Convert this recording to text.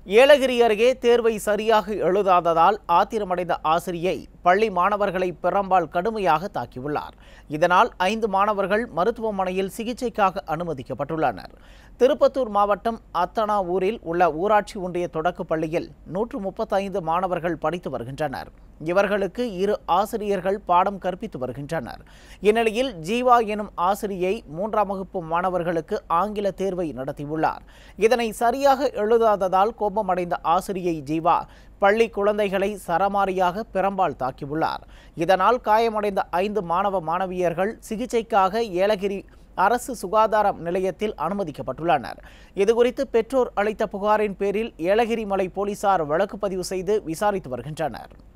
ஏலகிரி அருகே தேர்வை சரியாக எழுதாததால் ஆத்திரமடைந்த ஆசிரியை பள்ளி மாணவர்களை பெரம்பால் கடுமையாக தாக்கியுள்ளார். இதனால் 5 மாணவர்கள் மருத்துவமனையில் சிகிச்சைக்காக அனுமதிக்கப்பட்டுள்ளனர். திருப்பத்தூர் மாவட்டம் அத்தனாவூரில் உள்ள ஊராட்சி ஒன்றிய தொடக்கப் பள்ளியில் 135 மாணவர்கள் படித்து வருகின்றனர். இவர்களுக்கு 2 ஆசிரியர்கள் பாடம் கற்பித்து வருகின்றனர். இந்நிலையில் ஜீவா எனும் ஆசிரியை 3ஆம் வகுப்பு மாணவர்களுக்கு ஆங்கில தேர்வை நடத்தியுள்ளார். இதனை சரியாக எழுதாததால் கோபமடைந்த ஆசிரியை ஜீவா பள்ளி குழந்தைகளை சரமாரியாக பெரம்பால் தாக்கியுள்ளார். இதனால் காயமடைந்த 5 மாணவ மாணவியர்கள் சிகிச்சைக்காக ஏலகிரி அரசு சுகாதார நிலையத்தில் அனுமதிக்கப்பட்டுள்ளனர். இதுகுறித்து பெற்றோர் அளித்த புகாரின் பேரில் ஏலகிரி மலை போலீசார் வழக்கு பதிவு செய்து விசாரித்து வருகின்றனர்.